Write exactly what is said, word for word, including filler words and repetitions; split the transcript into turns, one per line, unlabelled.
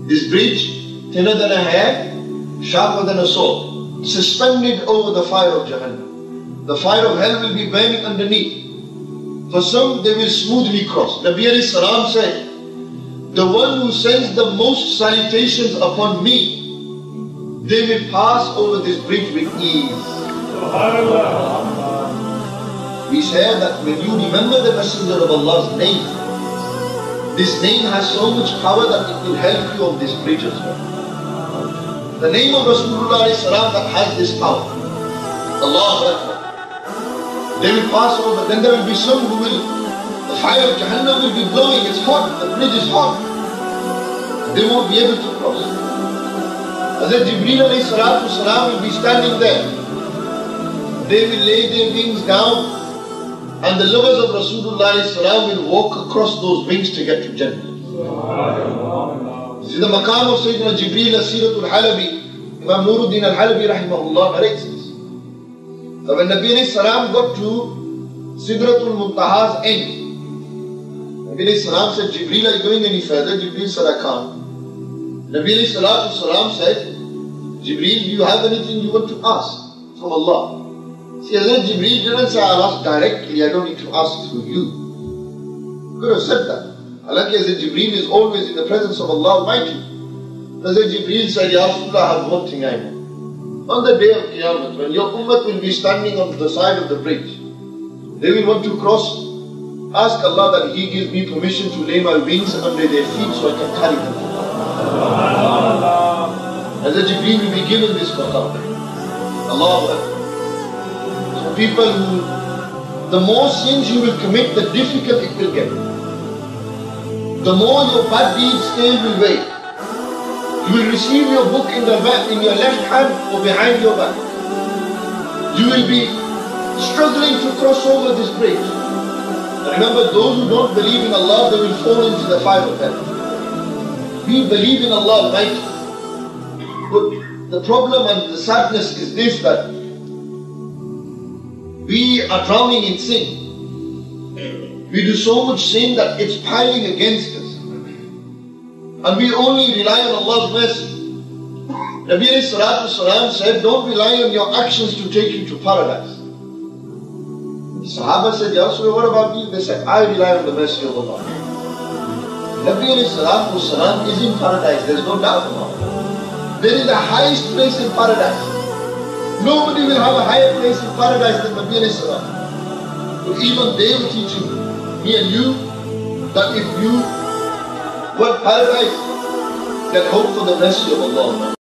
This bridge, thinner than a hair, sharper than a sword, suspended over the fire of Jahannam. The fire of hell will be burning underneath. For some, they will smoothly cross. Nabi alayhi salam said, the one who sends the most salutations upon me, they will pass over this bridge with ease. We say that when you remember the Messenger of Allah's name, this name has so much power that it will help you on this bridge as well. The name of Rasulullah that has this power. Allahu Akbar. They will pass over, then there will be some who will, the fire of Jahannam will be blowing, it's hot, the bridge is hot. They won't be able to cross. Hazrat Jibreel alayhi salatu salam will be standing there. They will lay their wings down and the lovers of Rasulullah alayhi salam will walk across those wings to get to Jannah. See the maqam of Sayyidina Jibreel as-Siratul Halabi, Imam Nuruddin al-Halabi rahimahullah narrates this. So when Nabi alayhi salam got to Sidratul Muntaha's end, Nabi alayhi salam said, Jibreel, are you going any further? Jibreel said, I can't. Nabi alayhi salatu salam said, Jibreel, do you have anything you want to ask from Allah? See, Hazrat Jibreel didn't say, I'll ask directly, I don't need to ask through you. Could have said that. Halaki Hazrat Jibreel is always in the presence of Allah Almighty. Hazrat Jibreel said, Ya Rasulullah, I have one thing I know. On the day of Qiyamah, when your ummah will be standing on the side of the bridge, they will want to cross. Ask Allah that He gives me permission to lay my wings under their feet so I can carry them. Hazrat Jibreel will be given this maqam. Allahu Akbar. So people who, the more sins you will commit, the difficult it will get. The more your bad deeds scale will weigh. You will receive your book in, the, in your left hand or behind your back. You will be struggling to cross over this bridge. And remember, those who don't believe in Allah, they will fall into the fire of hell. We believe in Allah Almighty. But the problem and the sadness is this, that we are drowning in sin. We do so much sin that it's piling against us. And we only rely on Allah's mercy. Nabi alayhi salatu salam said, don't rely on your actions to take you to paradise. The Sahaba said, Ya Rasulullah, what about you? They said, I rely on the mercy of Allah. Nabi alayhi salatu salam is in paradise, there's no doubt about it. There is the highest place in paradise. Nobody will have a higher place in paradise than Nabi alayhi salam. But even they were teaching me and you that if you want paradise, then hope for the mercy of Allah.